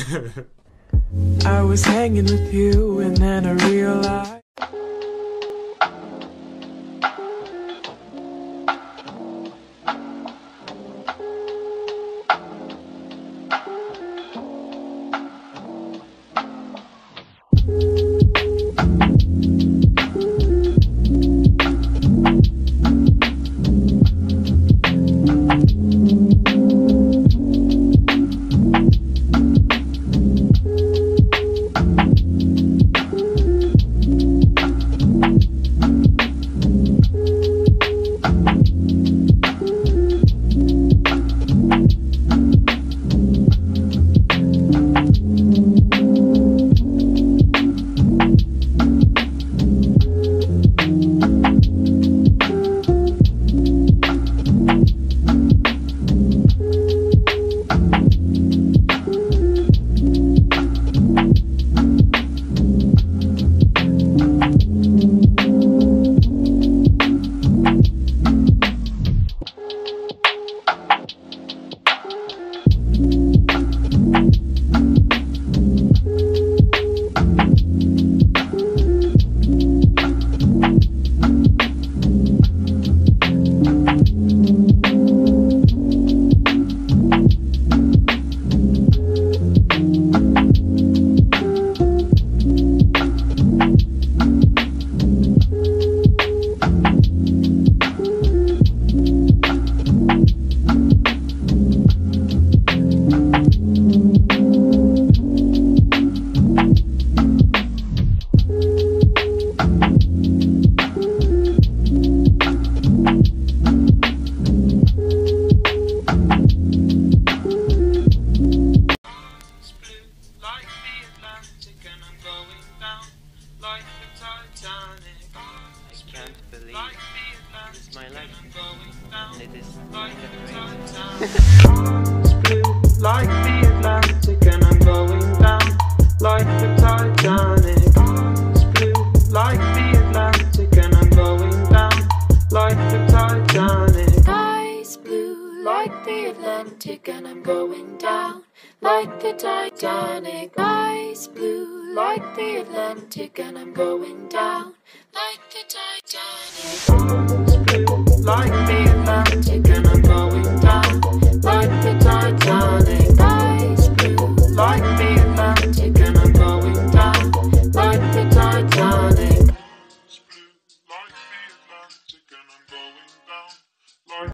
I was hanging with you and then I realized It's my life, and it is blue like the Atlantic, and I'm going down like the Titanic. It's blue like the Atlantic, and I'm going down like the Titanic. Sky's blue like the Atlantic, and I'm going down like the Titanic. Sky's blue like the Atlantic, and I'm going down like the Titanic. Like the Atlantic.